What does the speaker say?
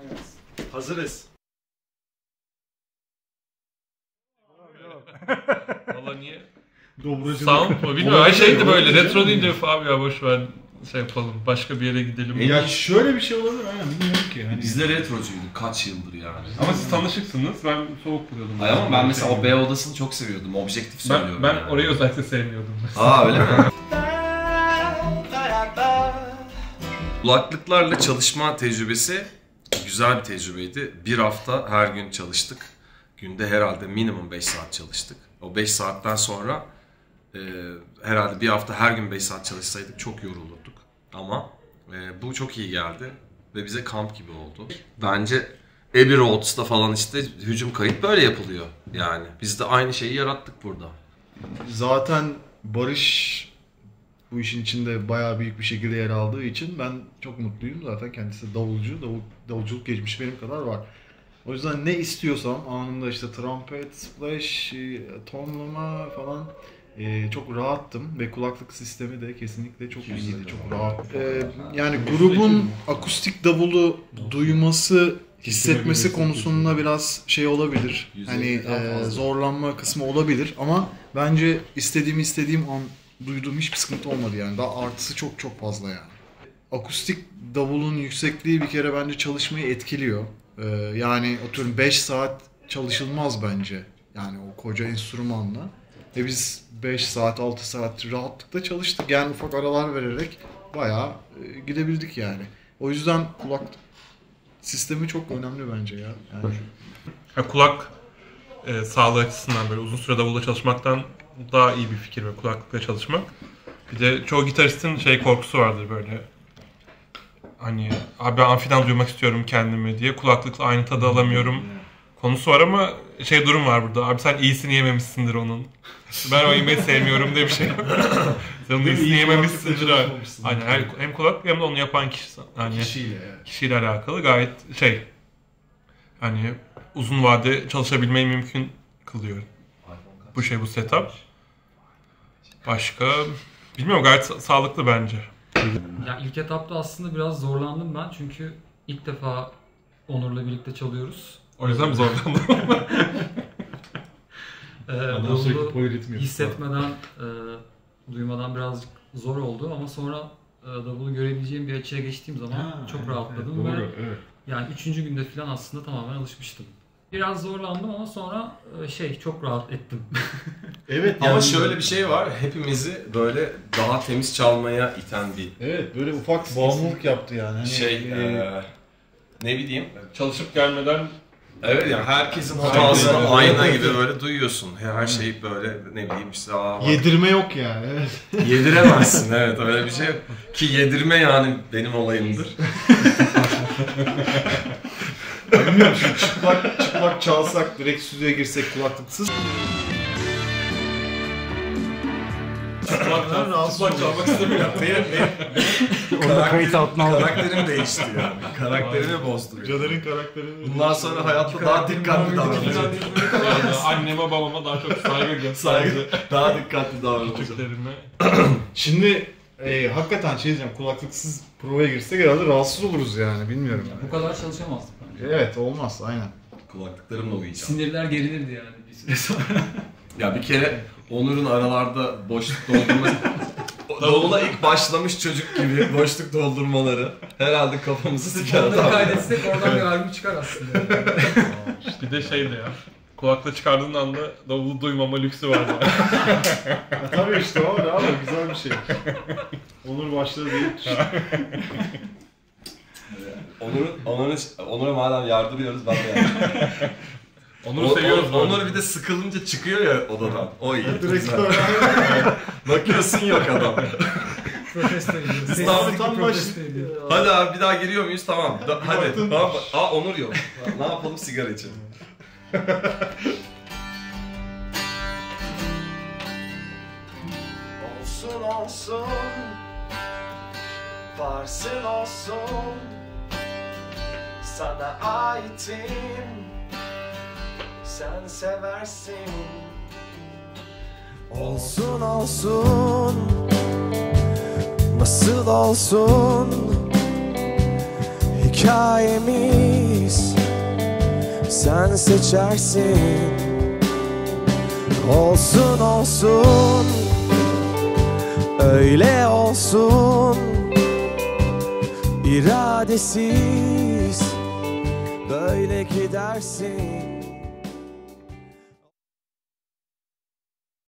Kolay gelsin. Hazırız. Valla niye? Dobracılık. Sound mu bilmiyorum. Her şeydi böyle. Retro deyince abi ya boşver şey yapalım. Başka bir yere gidelim. Ya şöyle bir şey olabilir aynen bilmiyorum ki. Hani... Biz de retrocuyduk kaç yıldır yani. Ama siz tanışıksınız. Ben soğuk buluyordum. Hayır ama ben mesela o B odasını çok seviyordum. Objektif söylüyorum. Ben yani. orayı özellikle sevmiyordum. Aa öyle mi? Kulaklıklarla çalışma tecrübesi güzel bir tecrübeydi. Bir hafta her gün çalıştık. Günde herhalde minimum 5 saat çalıştık. O 5 saatten sonra herhalde bir hafta her gün 5 saat çalışsaydık çok yorulurduk. Ama bu çok iyi geldi ve bize kamp gibi oldu. Bence Abbey Roads'ta falan işte hücum kayıt böyle yapılıyor yani. Biz de aynı şeyi yarattık burada. Zaten Barış bu işin içinde bayağı büyük bir şekilde yer aldığı için ben çok mutluyum. Zaten kendisi davulcu, davulculuk geçmişi benim kadar var. O yüzden ne istiyorsam anında işte trompet, splash, tonlama falan çok rahattım ve kulaklık sistemi de kesinlikle çok iyiydi, çok rahat. Yani grubun akustik davulu duyması, hissetmesi konusunda biraz şey olabilir. Hani zorlanma kısmı olabilir ama bence istediğim an duyduğum hiçbir sıkıntı olmadı yani. Daha artısı çok fazla yani. Akustik davulun yüksekliği bir kere bence çalışmayı etkiliyor. Yani atıyorum 5 saat çalışılmaz bence. Yani o koca enstrümanla. Biz 5 saat 6 saat rahatlıkla çalıştık. Yani ufak aralar vererek bayağı gidebildik yani. O yüzden kulak sistemi çok önemli bence ya. Yani Kulak sağlığı açısından böyle uzun süre davulla çalışmaktan daha iyi bir fikir ve kulaklıkla çalışmak. Bir de çoğu gitaristin korkusu vardır böyle. Hani abi ben amfiden duymak istiyorum kendimi diye kulaklıkla aynı tadı alamıyorum konusu var ama durum var burada. Abi sen iyisini yememişsindir onun. Ben o yemeği sevmiyorum diye bir şey yok. Sen onun iyisini yememişsindir. Aynen hem kulaklık hem de onu yapan kişi. Yani kişiyle alakalı gayet hani uzun vade çalışabilmeyi mümkün kılıyor. Bu setup. Başka bilmiyorum gayet sağlıklı bence. Ya ilk etapta aslında biraz zorlandım ben çünkü ilk defa Onur'la birlikte çalıyoruz. O yüzden mi zorlandım? Davulu hissetmeden, duymadan birazcık zor oldu ama sonra davulu görebileceğim bir açıya geçtiğim zaman çok rahatladım ve yani 3. günde falan aslında tamamen alışmıştım. Biraz zorlandım ama sonra çok rahat ettim. Evet. Ama şöyle bir şey var, hepimizi böyle daha temiz çalmaya iten bir... Evet, böyle ufak bağımlılık yaptı yani. Hani ne bileyim... Çalışıp gelmeden... Evet yani herkesin hatasını ayna gibi böyle duyuyorsun. Her şey böyle ne bileyim işte... Yedirme yok yani. Evet. Yediremezsin evet öyle bir şey yok. Ki yedirme yani benim olayımdır. Bilmiyorum şimdi çıplak çalsak, direkt stüdyoya girsek kulaklıksız. Çıplak çalmak istemiyorum. Orada kayıt altına aldım. Karakterim değişti yani. Karakterimi bozdu. Caner'in karakterini... Bundan sonra hayatta daha dikkatli davranacağım. Anneme babama daha çok saygı daha dikkatli davranacağım. Şimdi hakikaten diyeceğim, kulaklıksız provaya girsek herhalde rahatsız oluruz yani, bilmiyorum. Bu kadar çalışamazdık bence. Evet, olmaz aynen. Kulaklıklarımla uyuyacağım. Sinirler gerilirdi yani bir süre sonra. Ya bir kere Onur'un aralarda boşluk doldurması... Davula ilk başlamış çocuk gibi boşluk doldurmaları. Herhalde kafamızı sikerdi. Onları kaydetsek oradan bir albüm çıkar aslında. Bir de ya. Kulakla çıkardığın anda davulu duymama lüksü var yani. Tabii işte o ne abi, güzel bir şey. Onur başladı diye. Onur'a madem yardırıyoruz ben de yardım. Onur'u seviyoruz. Onur bir de sıkılınca çıkıyor ya odadan. O iyi. Direkt bakıyorsun yok adam. Protesto ediyor. Sessiz tam Hadi abi bir daha giriyor muyuz? Tamam. Hadi. Tamam. Onur yok. Ne yapalım, sigara içelim. Olsun varsın olsun, sana aitim, sen seversin. Olsun nasıl olsun, hikayemi biz sen seçersin. Olsun olsun, öyle olsun, iradesiz böyle gidersin.